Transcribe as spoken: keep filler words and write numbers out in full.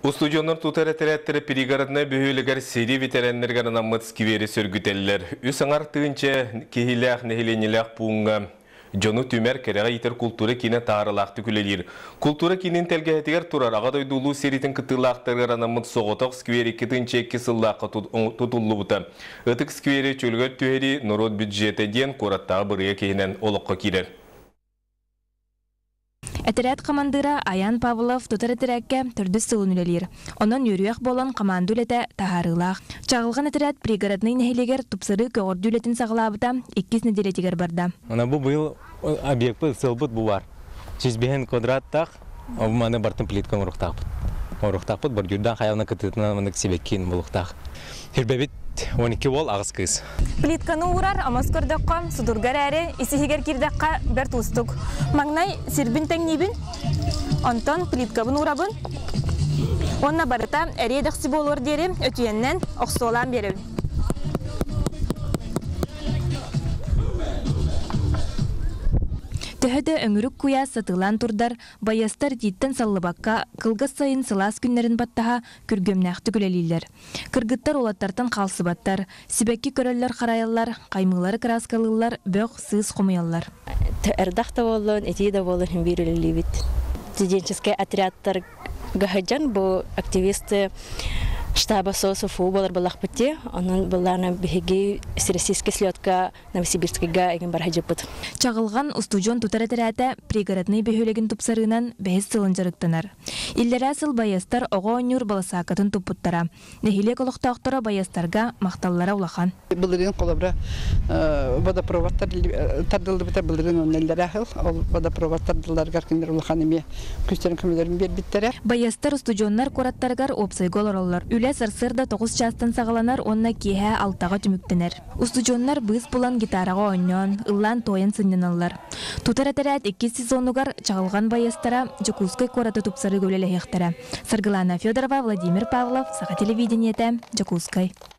Устудионор тутары-тәрәттері перегородна бүйілігер сері ветеринерген анамыт скивері сөргітелілер. Үсаңар тыынча кехилях нехиленелях пуңға. Жону түмер кереға етер культура кине тағырылақты күлелер. Культура кинен тәлгәтігер тұрар ағадай дулу серитін кытылақтығыр анамыт соғытық сквері кетінші екі сыллаққа тұтулы бұта. Үтік сквері чөлгөт түйері народ бюджеті ден қораттағы бірге кейінен олыққа келер. Әтерәт командира Аян Павлов тутары-тәрәккә түрді сылын үлелер. Онын үріяқ болан команду үлеті тағарылақ. Чағылған әтерәт пригородный нәхилегер тупсыры көғырды үлетін сағылабыта иккіз неделетігер барда. Ана бұл бұл объект бұл сылбыт бұл бар. жүз бес квадраттақ, маны бартын плиткан ұрықтақ бұд. Ұрықтақ бұд, бір жүрден қайавына күтітінен мұны кісебеккен бұлықтақ. Хербәбет он екі бол ағыз кыз. Плитканы урар амас көрдіққа, судургар әрі, исихигер кирдіққа бір тұстық. Маңнай сирбін тәңнебін, онтон плиткабын урабын. Онна барыта әрі дәқсі болуыр дері өтүйеннен оқсуолан беріп. Төһөдө өңүрүк куя сатылан турдар, баястар диттен саллыбакка, кылгас сайын сылас күннерин баттаха күргөмнәхті күлелилер. Кыргыттар олаттартан қалсыбаттар, сибәкки көрөллөр қарайаллар, қаймылары краскалылар, бөқ сыз қомыяллар. Әрдақта болын, әтей да болын хім берілілебет. Студенческий отрядтар ғаджан бұл активисты штаба СОСУФУ болар балақ бітте, оның баларына бігеге Всероссийский слетка Новосибирскіға еген бар хаджапыт. Чағылған устужон тутары-тәрәті пригородный бөхөлеген тупсарынан бәйіз сылын жарықтанар. Иллері асыл баястар оға өнер баласақатын туппыттара. Нехилек олықтақтыра баястарға мақталлара улахан. Бұлырын қолабыра водопроводтар тардылды бітер бұлырын онелері ақыл. Ол водопровод тардылар ғаркендер улахан еме күстерін көмелерін бер біттері. Баястар устужоннар қораттарғар опсайгол оралар. Сыр-сырда тоғыз частан сағаланар, онна кейе алтаға түміктенер. Устужоннар бұз бұлан гитараға ойнан, ұллан тойын сынненалар. Тутар-әтәрәт екі сезонугар чағылған баястара Жакускай қораты тұпсары көлелі хектара. Саргылана Федорова, Владимир Павлов, Саха телевидениеті, Жакускай.